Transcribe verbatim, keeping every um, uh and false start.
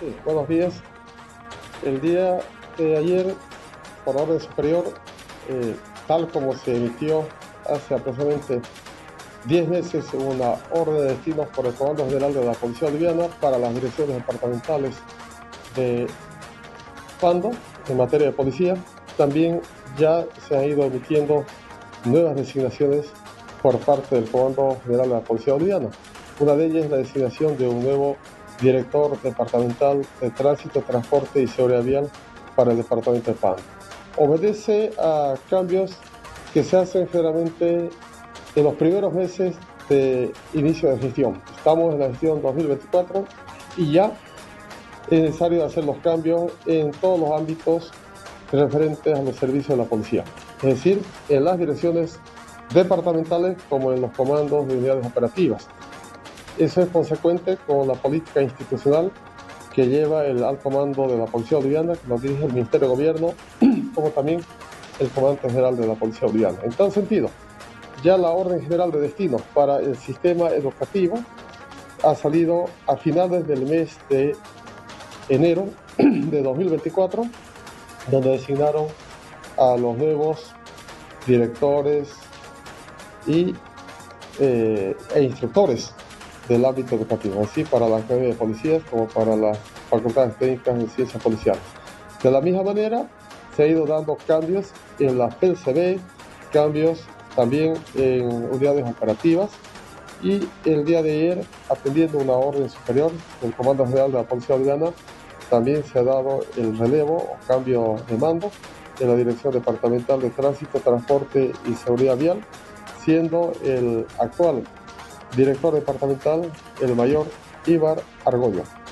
Sí, buenos días. El día de ayer, por orden superior, eh, tal como se emitió hace aproximadamente diez meses una orden de destinos por el Comando General de la Policía Boliviana para las direcciones departamentales de Pando en materia de policía, también ya se han ido emitiendo nuevas designaciones por parte del Comando General de la Policía Boliviana. Una de ellas es la designación de un nuevo director departamental de Tránsito, Transporte y Seguridad Vial para el departamento de Pando. Obedece a cambios que se hacen generalmente en los primeros meses de inicio de gestión. Estamos en la gestión dos mil veinticuatro y ya es necesario hacer los cambios en todos los ámbitos referentes a los servicios de la policía, es decir, en las direcciones departamentales como en los comandos de unidades operativas. Eso es consecuente con la política institucional que lleva el alto mando de la Policía Boliviana, que nos dirige el Ministerio de Gobierno, como también el Comandante General de la Policía Boliviana. En tal sentido, ya la Orden General de Destinos para el sistema educativo ha salido a finales del mes de enero de dos mil veinticuatro, donde designaron a los nuevos directores y, eh, e instructores del ámbito educativo, así para la Academia de Policías como para las facultades técnicas de ciencias policiales. De la misma manera, se ha ido dando cambios en la P C B, cambios también en unidades operativas, y el día de ayer, atendiendo una orden superior del Comando General de la Policía Boliviana, también se ha dado el relevo o cambio de mando de la Dirección Departamental de Tránsito, Transporte y Seguridad Vial, siendo el actual director departamental el mayor Ibar Argoño.